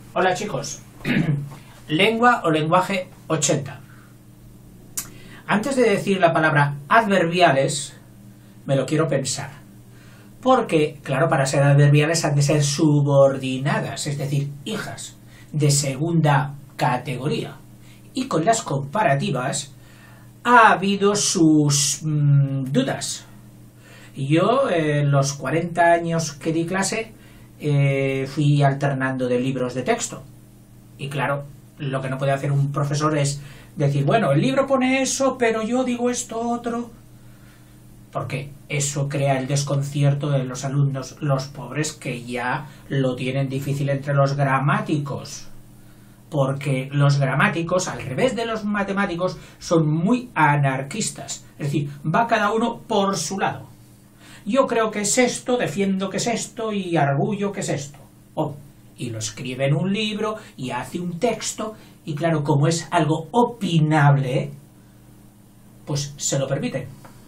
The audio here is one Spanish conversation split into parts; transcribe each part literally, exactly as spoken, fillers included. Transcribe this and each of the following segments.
Hola chicos, lengua o lenguaje ochenta. Antes de decir la palabra adverbiales, me lo quiero pensar. Porque, claro, para ser adverbiales han de ser subordinadas, es decir, hijas de segunda categoría. Y con las comparativas ha habido sus mmm, dudas. Yo, en eh, los cuarenta años que di clase, eh, fui alternando de libros de texto. Y claro, lo que no puede hacer un profesor es decir, bueno, el libro pone eso, pero yo digo esto otro. Porque eso crea el desconcierto de los alumnos, los pobres que ya lo tienen difícil entre los gramáticos. Porque los gramáticos, al revés de los matemáticos, son muy anarquistas. Es decir, va cada uno por su lado. Yo creo que es esto, defiendo que es esto y arguyo que es esto. Oh, y lo escribe en un libro y hace un texto y claro, como es algo opinable, pues se lo permiten.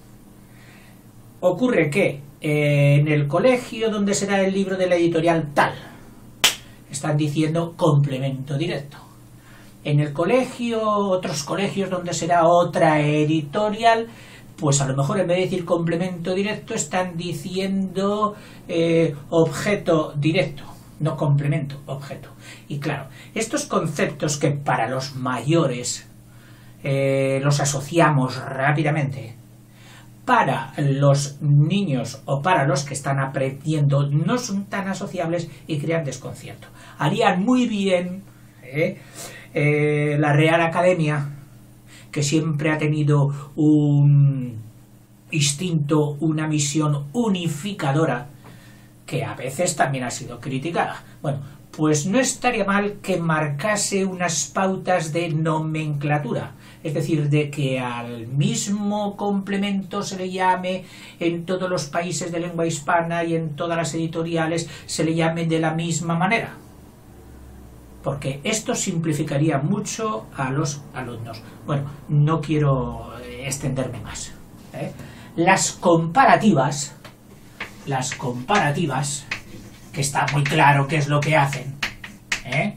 Ocurre que eh, en el colegio donde será el libro de la editorial tal, están diciendo complemento directo. En el colegio, otros colegios donde será otra editorial, pues a lo mejor en vez de decir complemento directo están diciendo eh, objeto directo, no complemento, objeto. Y claro, estos conceptos que para los mayores eh, los asociamos rápidamente, para los niños o para los que están aprendiendo no son tan asociables y crean desconcierto. Harían muy bien eh, eh, la Real Academia, que siempre ha tenido un instinto, una misión unificadora, que a veces también ha sido criticada. Bueno, pues no estaría mal que marcase unas pautas de nomenclatura, es decir, de que al mismo complemento se le llame en todos los países de lengua hispana y en todas las editoriales se le llame de la misma manera. Porque esto simplificaría mucho a los alumnos. Bueno, no quiero extenderme más, ¿eh? Las comparativas, las comparativas, que está muy claro qué es lo que hacen, ¿eh?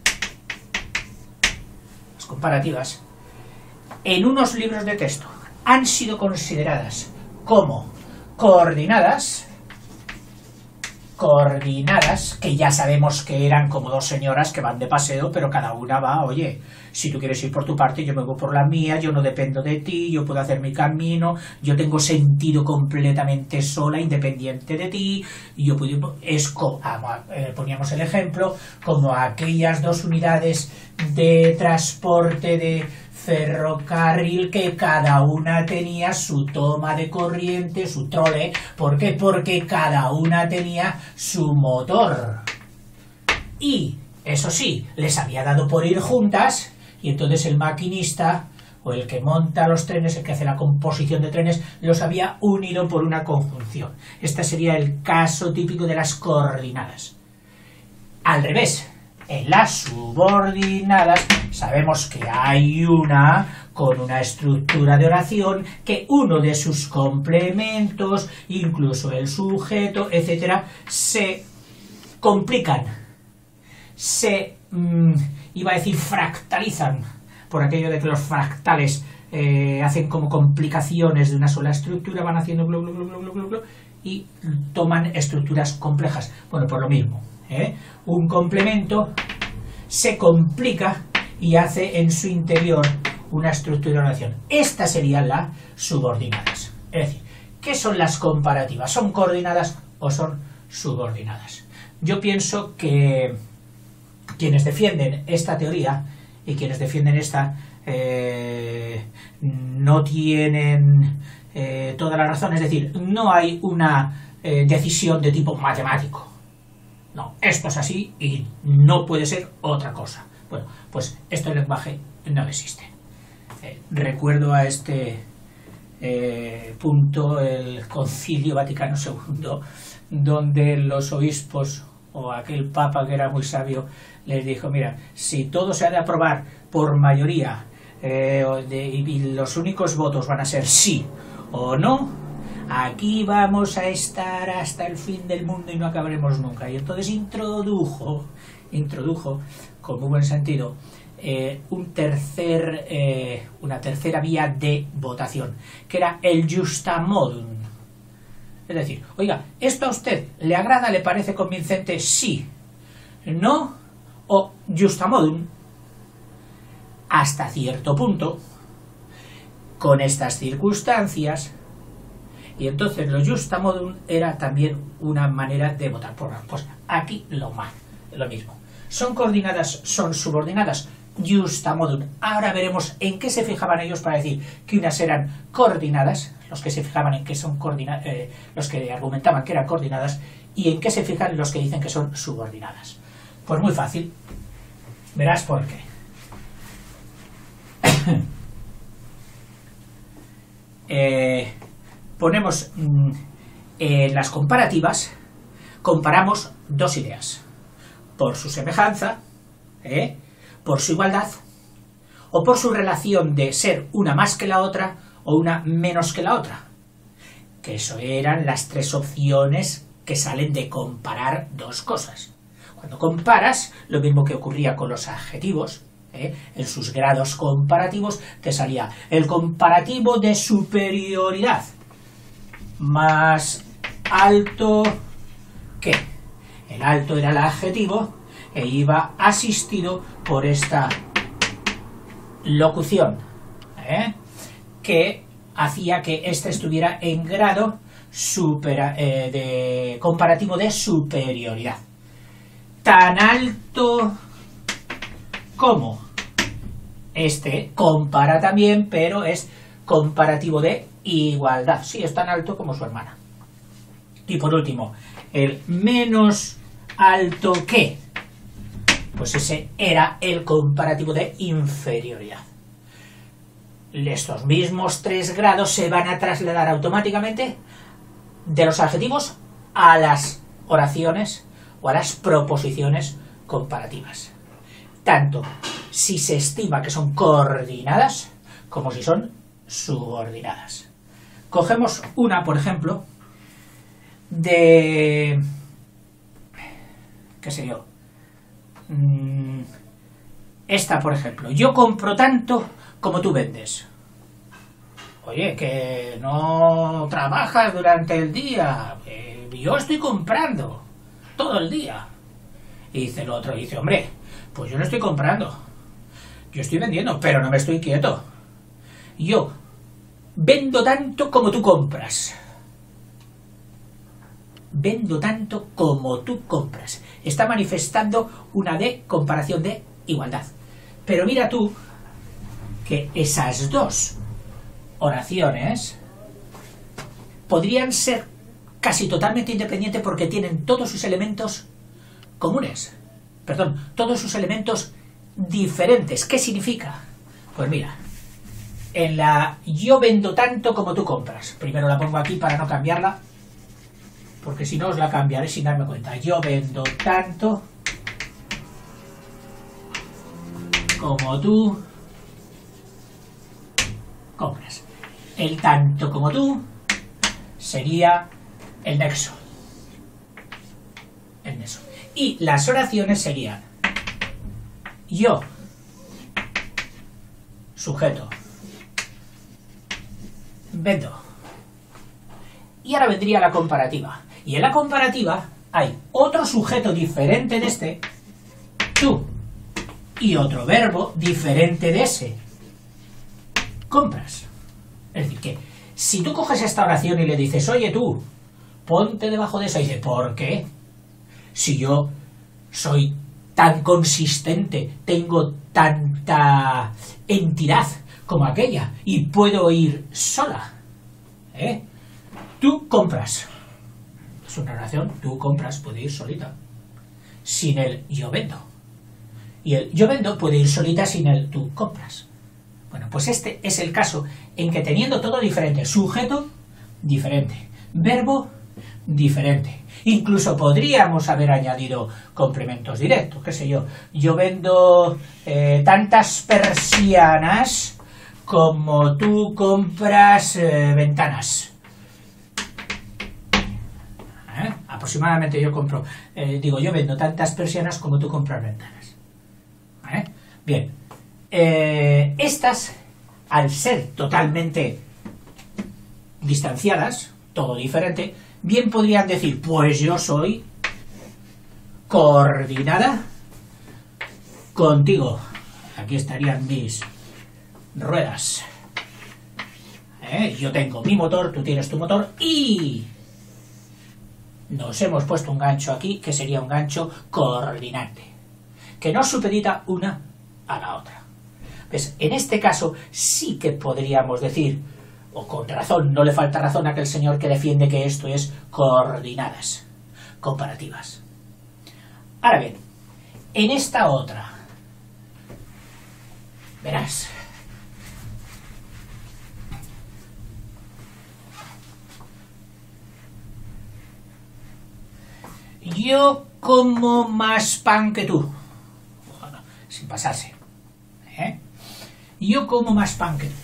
Las comparativas, en unos libros de texto, han sido consideradas como coordinadas, coordinadas, que ya sabemos que eran como dos señoras que van de paseo, pero cada una va, oye, si tú quieres ir por tu parte, yo me voy por la mía, yo no dependo de ti, yo puedo hacer mi camino, yo tengo sentido completamente sola, independiente de ti, y yo puedo, es como, eh, poníamos el ejemplo, como aquellas dos unidades de transporte de ferrocarril que cada una tenía su toma de corriente, su trole. ¿Por qué? Porque cada una tenía su motor. Y, eso sí, les había dado por ir juntas, y entonces el maquinista, o el que monta los trenes, el que hace la composición de trenes, los había unido por una conjunción. Este sería el caso típico de las coordinadas. Al revés, en las subordinadas sabemos que hay una con una estructura de oración que uno de sus complementos, incluso el sujeto, etcétera, se complican, se, mmm, iba a decir fractalizan, por aquello de que los fractales eh, hacen como complicaciones de una sola estructura, van haciendo blu, blu, blu, blu, blu, blu, y toman estructuras complejas. Bueno, por lo mismo, ¿eh? Un complemento se complica y hace en su interior una estructura de oración. Estas serían las subordinadas. Es decir, ¿qué son las comparativas? ¿Son coordinadas o son subordinadas? Yo pienso que quienes defienden esta teoría y quienes defienden esta eh, no tienen eh, toda la razón. Es decir, no hay una eh, decisión de tipo matemático. No, esto es así y no puede ser otra cosa. Bueno, pues esto en lenguaje no existe. Eh, recuerdo a este eh, punto el Concilio Vaticano segundo, donde los obispos o aquel papa que era muy sabio les dijo, mira, si todo se ha de aprobar por mayoría eh, de, y los únicos votos van a ser sí o no, aquí vamos a estar hasta el fin del mundo y no acabaremos nunca. Y entonces introdujo introdujo, con muy buen sentido, eh, un tercer, eh, una tercera vía de votación, que era el justamodum. Es decir, oiga, ¿esto a usted le agrada, le parece convincente? Sí, no, o justamodum, hasta cierto punto, con estas circunstancias. Y entonces lo justamodum era también una manera de votar. Pues aquí lo, más, lo mismo. ¿Son coordinadas? ¿Son subordinadas? Justamodum. Ahora veremos en qué se fijaban ellos para decir que unas eran coordinadas, los que se fijaban en que son coordinadas, eh, los que argumentaban que eran coordinadas, y en qué se fijan los que dicen que son subordinadas. Pues muy fácil. Verás por qué. eh... Ponemos en eh, las comparativas, comparamos dos ideas, por su semejanza, ¿eh? por su igualdad, o por su relación de ser una más que la otra o una menos que la otra. Que eso eran las tres opciones que salen de comparar dos cosas. Cuando comparas, lo mismo que ocurría con los adjetivos, ¿eh? en sus grados comparativos, te salía el comparativo de superioridad, más alto que. El alto era el adjetivo e iba asistido por esta locución, ¿eh? que hacía que éste estuviera en grado supera, eh, de comparativo de superioridad. Tan alto como. Este compara también, pero es comparativo de igualdad. Sí, es tan alto como su hermana. Y por último, el menos alto que. Pues ese era el comparativo de inferioridad. Estos mismos tres grados se van a trasladar automáticamente de los adjetivos a las oraciones o a las proposiciones comparativas. Tanto si se estima que son coordinadas como si son subordinadas. Cogemos una, por ejemplo, de... qué sé yo. Esta, por ejemplo. Yo compro tanto como tú vendes. Oye, que no trabajas durante el día. Eh, yo estoy comprando todo el día. Y dice el otro, dice, hombre, pues yo no estoy comprando. Yo estoy vendiendo, pero no me estoy quieto. Yo vendo tanto como tú compras. Vendo tanto como tú compras. Está manifestando una de comparación de igualdad. Pero mira tú que esas dos oraciones podrían ser casi totalmente independientes porque tienen todos sus elementos comunes. Perdón, todos sus elementos diferentes. ¿Qué significa? Pues mira, en la yo vendo tanto como tú compras. Primero la pongo aquí para no cambiarla, porque si no os la cambiaré sin darme cuenta. Yo vendo tanto como tú compras. El tanto como tú sería el nexo. El nexo. Y las oraciones serían yo, sujeto, vendo. Y ahora vendría la comparativa. Y en la comparativa hay otro sujeto diferente de este, tú, y otro verbo diferente de ese, compras. Es decir, que si tú coges esta oración y le dices, oye tú, ponte debajo de esa, y dice, ¿por qué? Si yo soy tan consistente, tengo tanta entidad como aquella, y puedo ir sola, ¿eh? Tú compras. Es una oración, tú compras, puede ir solita. Sin el yo vendo. Y el yo vendo puede ir solita sin el tú compras. Bueno, pues este es el caso en que teniendo todo diferente, sujeto diferente, verbo diferente. Incluso podríamos haber añadido complementos directos, qué sé yo. Yo vendo eh, tantas persianas como tú compras eh, ventanas. ¿Eh? aproximadamente yo compro, eh, digo, yo vendo tantas persianas como tú compras ventanas. ¿Vale? Bien, eh, estas, al ser totalmente distanciadas, todo diferente, bien podrían decir, pues yo soy coordinada contigo. Aquí estarían mis ruedas. ¿Eh? Yo tengo mi motor, tú tienes tu motor y nos hemos puesto un gancho aquí que sería un gancho coordinante, que no supedita una a la otra. Pues en este caso sí que podríamos decir, o con razón, no le falta razón a aquel señor que defiende que esto es coordinadas comparativas. Ahora bien, en esta otra, verás, yo como más pan que tú, bueno, sin pasarse, ¿eh? Yo como más pan que tú.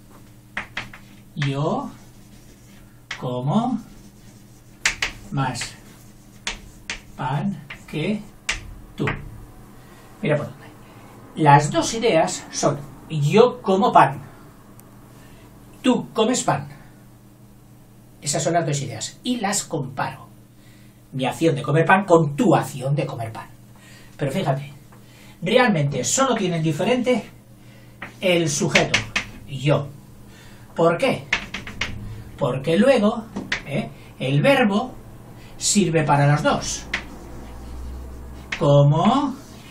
Yo como más pan que tú. Mira por dónde. Las dos ideas son: yo como pan, tú comes pan. Esas son las dos ideas. Y las comparo. Mi acción de comer pan con tu acción de comer pan. Pero fíjate, realmente solo tienen diferente el sujeto, yo. ¿Por qué? Porque luego ¿eh? el verbo sirve para los dos. Como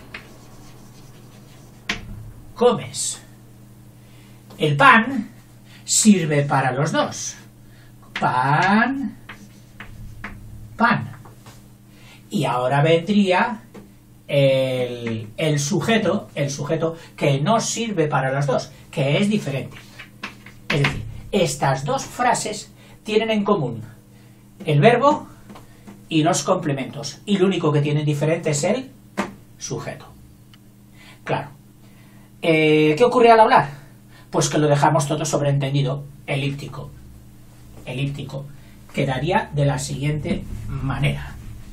comes. El pan sirve para los dos. Pan, pan. Y ahora vendría el, el sujeto, el sujeto que no sirve para los dos, que es diferente. Es decir, estas dos frases tienen en común el verbo y los complementos, y lo único que tienen diferente es el sujeto. Claro. Eh, ¿Qué ocurre al hablar? Pues que lo dejamos todo sobreentendido, elíptico. Elíptico. Quedaría de la siguiente manera.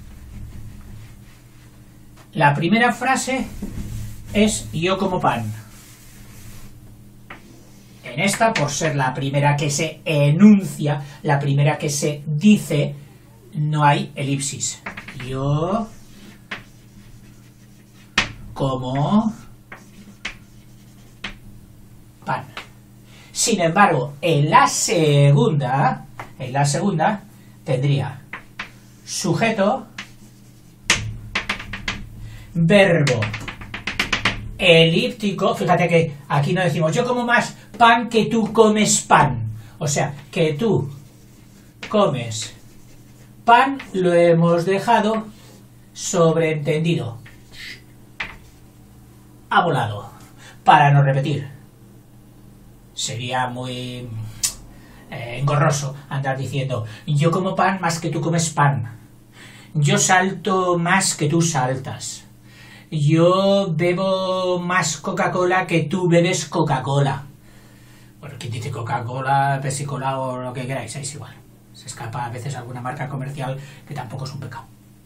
La primera frase es yo como pan. En esta, por ser la primera que se enuncia, la primera que se dice, no hay elipsis. Yo como pan. Sin embargo, en la segunda, en la segunda, tendría sujeto, verbo elíptico. Fíjate que aquí no decimos yo como más pan que tú comes pan. O sea, que tú comes pan lo hemos dejado sobreentendido. Ha volado. Para no repetir. Sería muy eh, engorroso andar diciendo yo como pan más que tú comes pan. Yo salto más que tú saltas. Yo bebo más Coca-Cola que tú bebes Coca-Cola. Bueno, quien dice Coca-Cola, Pepsi-Cola o lo que queráis, es igual. Se escapa a veces alguna marca comercial que tampoco es un pecado.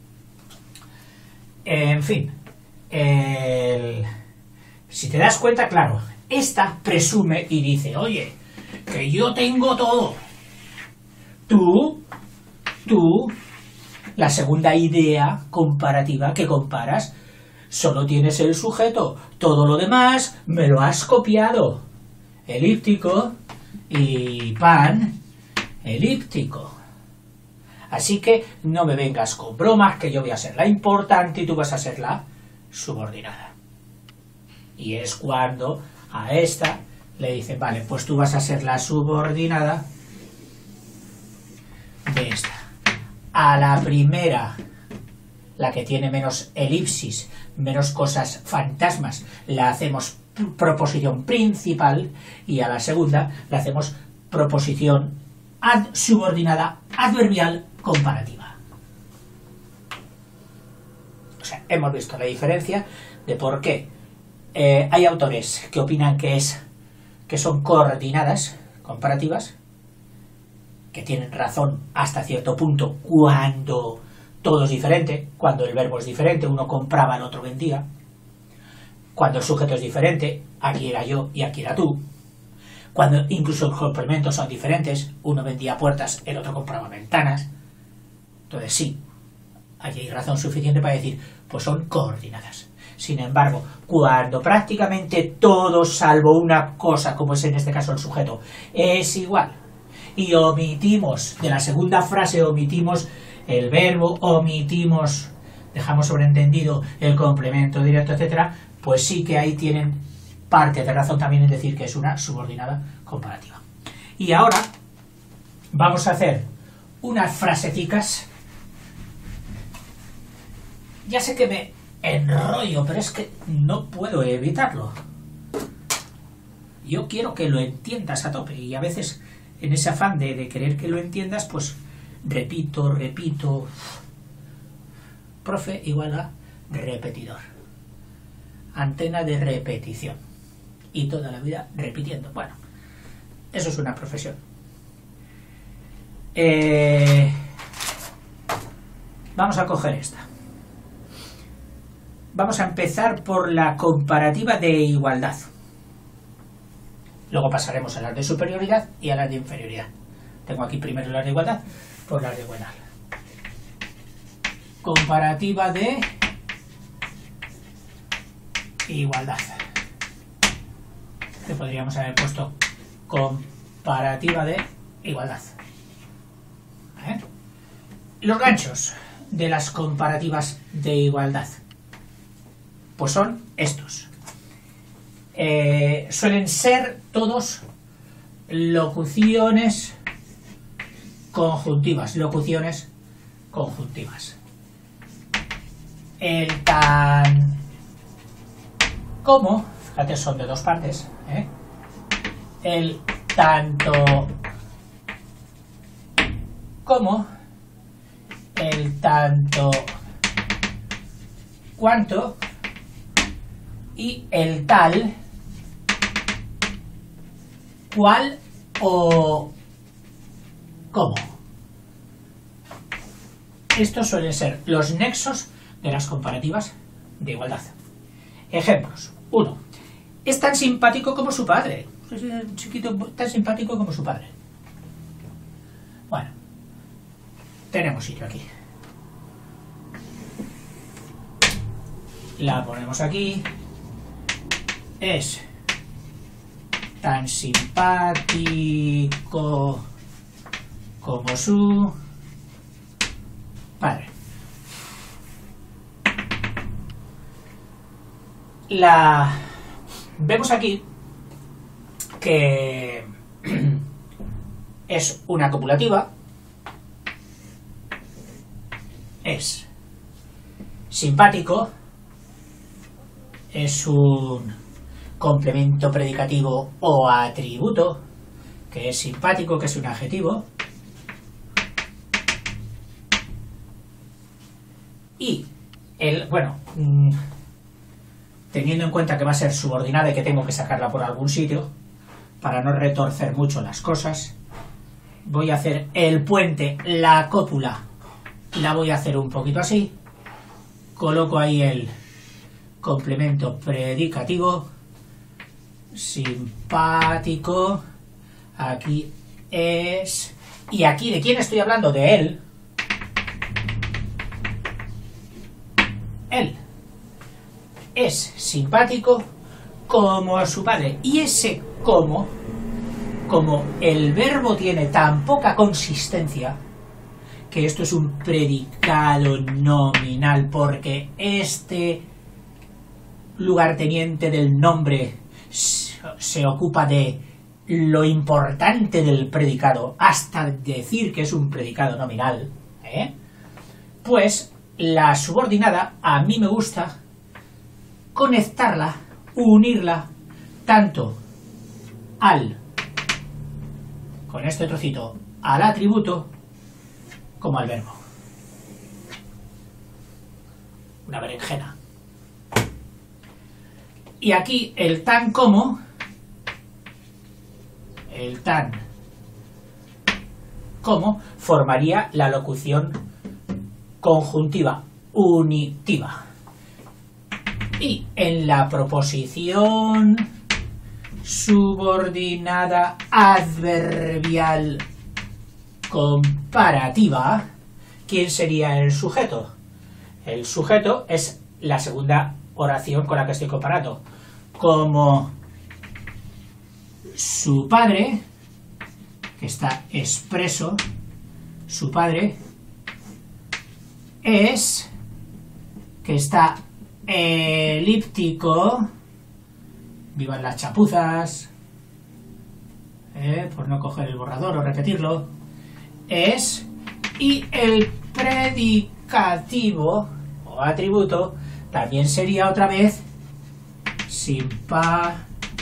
En fin, el... si te das cuenta, claro, esta presume y dice, oye, que yo tengo todo. Tú, tú, la segunda idea comparativa que comparas, solo tienes el sujeto, todo lo demás me lo has copiado. Elíptico y pan, elíptico. Así que no me vengas con bromas, que yo voy a ser la importante y tú vas a ser la subordinada. Y es cuando a esta le dicen, vale, pues tú vas a ser la subordinada de esta. A la primera, la que tiene menos elipsis, menos cosas fantasmas, la hacemos proposición principal, y a la segunda la hacemos proposición ad subordinada adverbial comparativa. O sea, hemos visto la diferencia de por qué eh, hay autores que opinan que es que son coordinadas comparativas, que tienen razón hasta cierto punto cuando todo es diferente, cuando el verbo es diferente, uno compraba, el otro vendía, cuando el sujeto es diferente, aquí era yo y aquí era tú, cuando incluso los complementos son diferentes, uno vendía puertas, el otro compraba ventanas. Entonces sí, aquí hay razón suficiente para decir, pues son coordinadas. Sin embargo, cuando prácticamente todo, salvo una cosa, como es en este caso el sujeto, es igual, y omitimos, de la segunda frase omitimos el verbo, omitimos, dejamos sobreentendido el complemento directo, etcétera, pues sí que ahí tienen parte de razón también en decir que es una subordinada comparativa. Y ahora vamos a hacer unas frasecicas. Ya sé que me enrollo, pero es que no puedo evitarlo. Yo quiero que lo entiendas a tope y a veces en ese afán de, de querer que lo entiendas, pues repito, repito. Profe igual a repetidor. Antena de repetición. Y toda la vida repitiendo. Bueno, eso es una profesión. Eh, vamos a coger esta. Vamos a empezar por la comparativa de igualdad. Luego pasaremos a las de superioridad y a las de inferioridad. Tengo aquí primero las de igualdad, por las de igualdad. Comparativa de igualdad. Que podríamos haber puesto comparativa de igualdad. ¿Eh? Los ganchos de las comparativas de igualdad, pues son estos. Eh, suelen ser todos locuciones conjuntivas, locuciones conjuntivas. El tan como, fíjate, son de dos partes, ¿eh? El tanto como, el tanto cuanto y el tal cual o cómo. Estos suelen ser los nexos de las comparativas de igualdad. Ejemplos. Uno. Es tan simpático como su padre. Es un chiquito tan simpático como su padre. Bueno. Tenemos sitio aquí. La ponemos aquí. Es tan simpático como su padre. La vemos aquí que es una copulativa, es simpático, es un complemento predicativo o atributo, que es simpático, que es un adjetivo, y el, bueno, teniendo en cuenta que va a ser subordinada y que tengo que sacarla por algún sitio, para no retorcer mucho las cosas, voy a hacer el puente, la cópula, la voy a hacer un poquito así, coloco ahí el complemento predicativo, simpático, aquí es, y aquí, ¿de quién estoy hablando? De él. Él es simpático como su padre. Y ese como, como el verbo tiene tan poca consistencia, que esto es un predicado nominal, porque este lugarteniente del nombre se ocupa de lo importante del predicado, hasta decir que es un predicado nominal, ¿eh? Pues la subordinada, a mí me gusta conectarla, unirla, tanto al, con este trocito, al atributo, como al verbo. Una berenjena. Y aquí el tan como, el tan como, formaría la locución conjuntiva unitiva. Y en la proposición subordinada adverbial comparativa, ¿quién sería el sujeto? El sujeto es la segunda oración con la que estoy comparando. Como su padre, que está expreso, su padre es, que está elíptico, vivan las chapuzas, eh, por no coger el borrador o repetirlo, es, y el predicativo o atributo también sería otra vez simpático.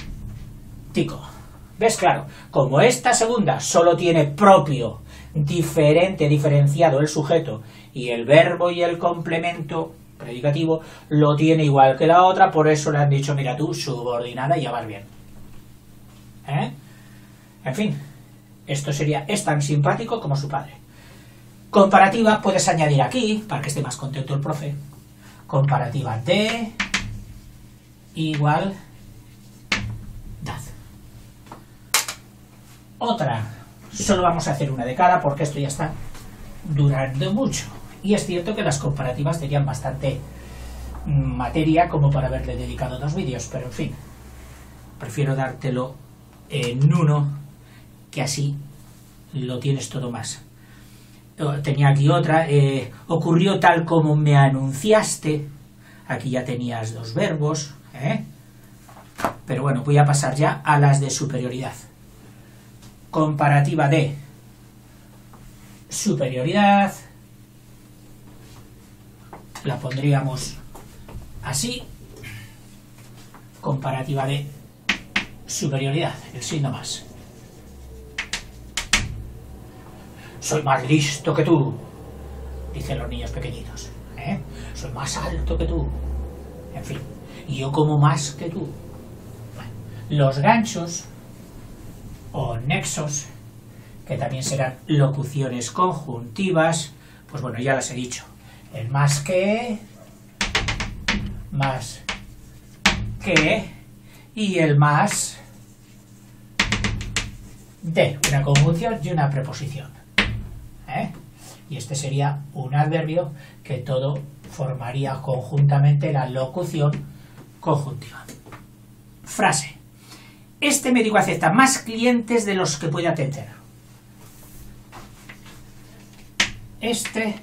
¿Ves? Claro, como esta segunda solo tiene propio, diferente, diferenciado el sujeto y el verbo y el complemento predicativo lo tiene igual que la otra, por eso le han dicho, mira tú, subordinada y ya vas bien. ¿Eh? En fin, esto sería, es tan simpático como su padre. Comparativa puedes añadir aquí, para que esté más contento el profe, comparativa de igual dad. Otra, solo vamos a hacer una de cada porque esto ya está durando mucho. Y es cierto que las comparativas tenían bastante materia como para haberle dedicado dos vídeos, pero en fin, prefiero dártelo en uno, que así lo tienes todo más. Tenía aquí otra, eh, ocurrió tal como me anunciaste, aquí ya tenías dos verbos, ¿eh? Pero bueno, voy a pasar ya a las de superioridad. Comparativa de superioridad, la pondríamos así, comparativa de superioridad, el signo más. Soy más listo que tú, dicen los niños pequeñitos, ¿eh? Soy más alto que tú, en fin, y yo como más que tú. Bueno, los ganchos o nexos, que también serán locuciones conjuntivas, pues bueno, ya las he dicho. El más que, más que, y el más de, una conjunción y una preposición. ¿Eh? Y este sería un adverbio que todo formaría conjuntamente la locución conjuntiva. Frase. Este médico acepta más clientes de los que puede atender. Este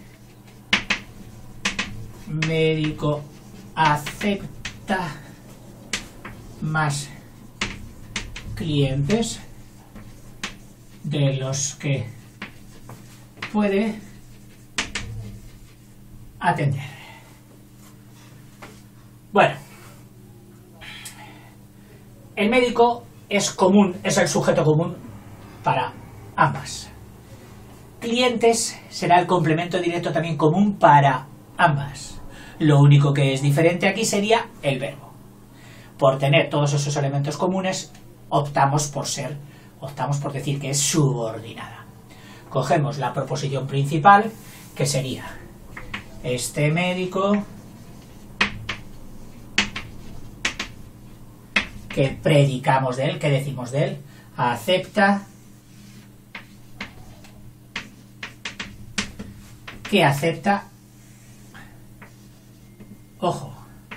médico acepta más clientes de los que puede atender. Bueno, el médico es común, es el sujeto común para ambas. Clientes será el complemento directo también común para ambas. Lo único que es diferente aquí sería el verbo. Por tener todos esos elementos comunes, optamos por ser, optamos por decir que es subordinada. Cogemos la proposición principal, que sería este médico que predicamos de él, que decimos de él, acepta, que acepta, ojo,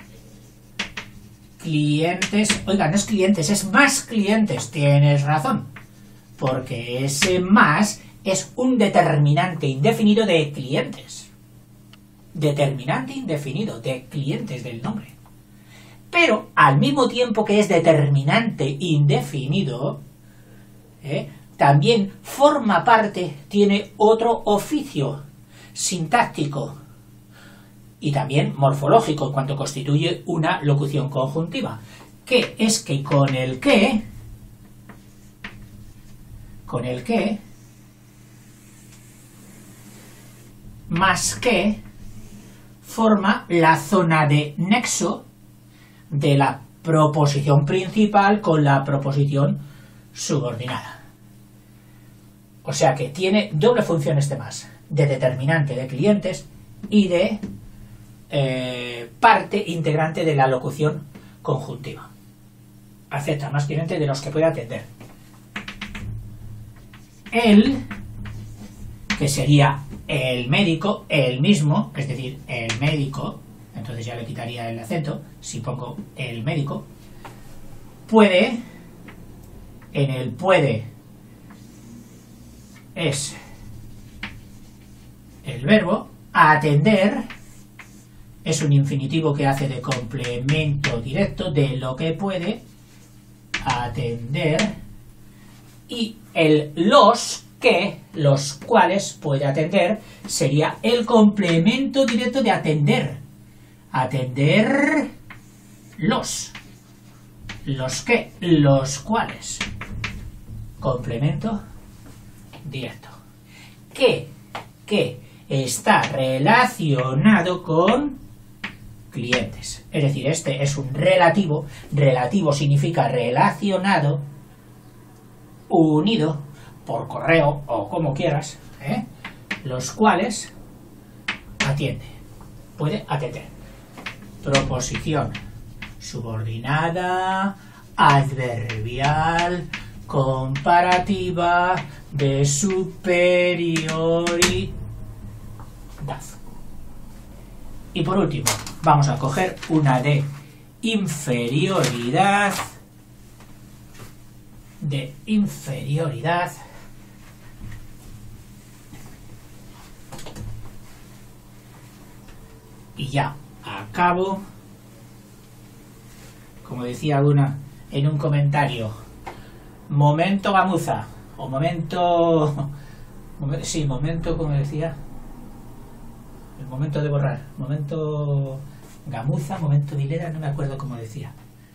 clientes, oiga, no es clientes, es más clientes, tienes razón, porque ese más es un determinante indefinido de clientes, determinante indefinido de clientes del nombre. Pero al mismo tiempo que es determinante indefinido, ¿eh? también forma parte, tiene otro oficio sintáctico y también morfológico en cuanto constituye una locución conjuntiva, que es que con el que, con el que, más que, forma la zona de nexo de la proposición principal con la proposición subordinada. O sea que tiene doble función este más, de determinante de clientes y de eh, parte integrante de la locución conjuntiva. Acepta más clientes de los que puede atender. El, que sería el médico, el mismo, es decir, el médico, entonces ya le quitaría el acento, si pongo el médico, puede, en el puede es el verbo, atender, es un infinitivo que hace de complemento directo de lo que puede, atender, y el los que, los cuales puede atender, sería el complemento directo de atender. Atender los. Los que, los cuales. Complemento directo. Que, que está relacionado con clientes. Es decir, este es un relativo. Relativo significa relacionado, unido, por correo o como quieras, ¿eh? Los cuales atiende, puede atender. Proposición subordinada, adverbial, comparativa, de superioridad. Y por último, vamos a coger una de inferioridad, de inferioridad, y ya acabo. Como decía alguna en un comentario, momento gamuza, o momento, sí, momento, como decía, el momento de borrar, momento gamuza, momento vilera, no me acuerdo cómo decía.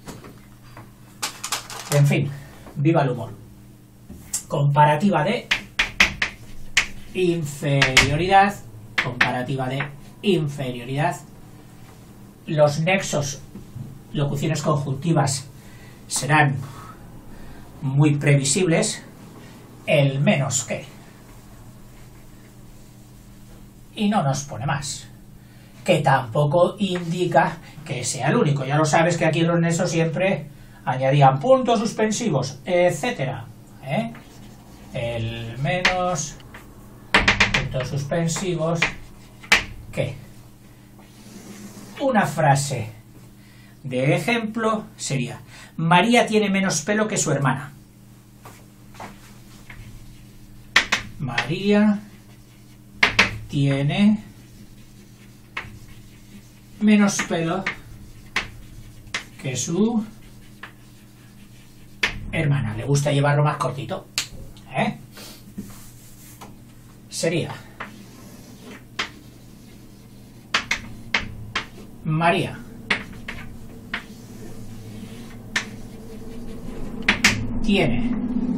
En fin, viva el humor. Comparativa de inferioridad, comparativa de inferioridad. Los nexos, locuciones conjuntivas, serán muy previsibles. El menos que. Y no nos pone más. Que tampoco indica que sea el único. Ya lo sabes que aquí en los nexos siempre añadían puntos suspensivos, etcétera. ¿Eh? El menos, puntos suspensivos, que. Una frase de ejemplo sería: María tiene menos pelo que su hermana. María tiene menos pelo que su hermana. Le gusta llevarlo más cortito, ¿eh? Sería: María tiene,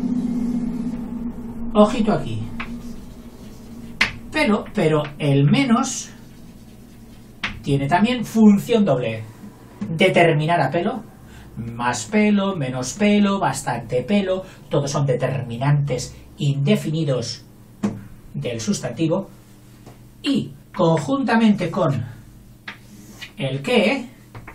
ojito aquí, pelo, pero el menos tiene también función doble. Determinar a pelo, más pelo, menos pelo, bastante pelo, todos son determinantes indefinidos del sustantivo, y conjuntamente con el que,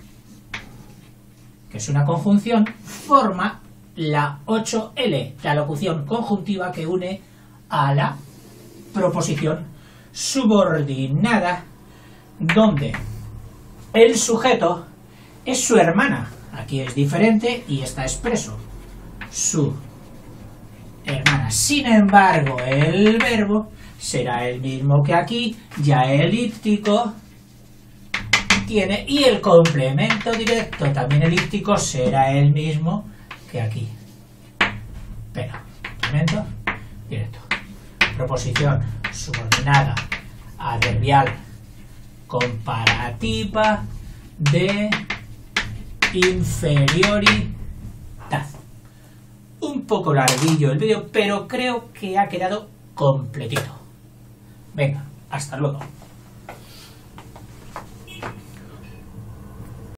que es una conjunción, forma la ocho ele, la locución conjuntiva que une a la proposición subordinada, donde el sujeto es su hermana. Aquí es diferente y está expreso. Su hermana. Sin embargo, el verbo será el mismo que aquí, ya elíptico tiene, y el complemento directo también elíptico será el mismo que aquí. Pero, complemento directo. Proposición subordinada, adverbial, comparativa de inferioridad. Un poco larguillo el vídeo, pero creo que ha quedado completito. Venga, hasta luego.